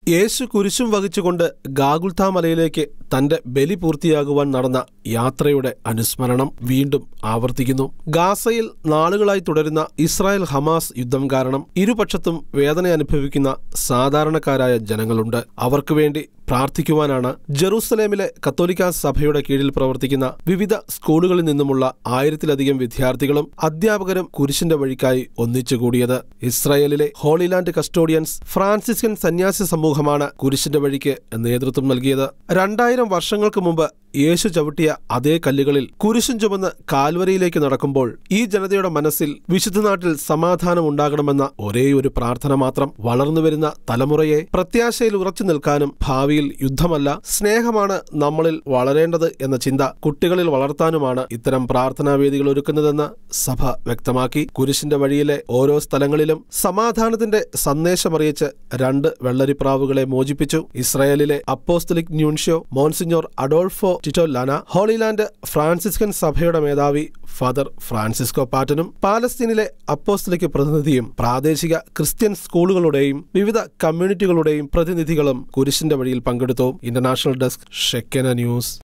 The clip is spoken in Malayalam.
യേശു കുരിശും വഹിച്ചുകൊണ്ട് ഗാഗുൽത്താ മലയിലേക്ക് തന്റെ ബലി പൂർത്തിയാകുവാൻ നടന്ന യാത്രയുടെ അനുസ്മരണം വീണ്ടും ആവർത്തിക്കുന്നു. ഗാസയിൽ നാളുകളായി തുടരുന്ന ഇസ്രായേൽ ഹമാസ് യുദ്ധം കാരണം ഇരുപക്ഷത്തും വേദന അനുഭവിക്കുന്ന സാധാരണക്കാരായ ജനങ്ങളുണ്ട്. അവർക്ക് വേണ്ടി പ്രാർത്ഥിക്കുവാനാണ് ജെറൂസലേമിലെ കത്തോലിക്കാ സഭയുടെ കീഴിൽ പ്രവർത്തിക്കുന്ന വിവിധ സ്കൂളുകളിൽ നിന്നുമുള്ള 1000-ലധികം വിദ്യാർത്ഥികളും അധ്യാപകരും കുരിശിന്റെ വഴിക്കായി ഒന്നിച്ചുകൂടിയത്. ഇസ്രായേലിലെ ഹോളിലാൻഡ് കസ്റ്റോഡിയൻസ് ഫ്രാൻസിസ്കൻ സന്യാസി സമൂഹമാണ് കുരിശിന്റെ വഴിക്ക് നേതൃത്വം നൽകിയത്. 2000 വർഷങ്ങൾക്ക് മുമ്പ് യേശു ചവിട്ടിയ അതേ കല്ലുകളിൽ കുരിശും ചുമന്ന് കാൽവരിയിലേക്ക് നടക്കുമ്പോൾ ഈ ജനതയുടെ മനസ്സിൽ വിശുദ്ധ നാട്ടിൽ സമാധാനം ഉണ്ടാകണമെന്ന ഒരേയൊരു പ്രാർത്ഥന മാത്രം. വളർന്നുവരുന്ന തലമുറയെ പ്രത്യാശയിൽ ഉറച്ചു നിൽക്കാനും ഭാവിയിൽ യുദ്ധമല്ല സ്നേഹമാണ് നമ്മളിൽ വളരേണ്ടത് എന്ന ചിന്ത കുട്ടികളിൽ വളർത്താനുമാണ് ഇത്തരം പ്രാർത്ഥനാവേദികൾ ഒരുക്കുന്നതെന്ന് സഭ വ്യക്തമാക്കി. കുരിശിന്റെ വഴിയിലെ ഓരോ സ്ഥലങ്ങളിലും സമാധാനത്തിന്റെ സന്ദേശമറിയിച്ച് 2 വെള്ളരിപ്രാവുകളെ മോചിപ്പിച്ചു. ഇസ്രായേലിലെ apostolic nuncio monsignor Adolfo Tito Lana, Holy Land Franciscan സഭയുടെ മേധാവി ഫാദർ ഫ്രാൻസിസ്കോ പാറ്റനും പാലസ്തീനിലെ അപ്പോസ്തലിക് പ്രതിനിധിയും പ്രാദേശിക ക്രിസ്ത്യൻ സ്കൂളുകളുടെയും വിവിധ കമ്മ്യൂണിറ്റികളുടെയും പ്രതിനിധികളും കുരിശിന്റെ വഴിയിൽ പങ്കെടുത്തു. International desk Shekinah news.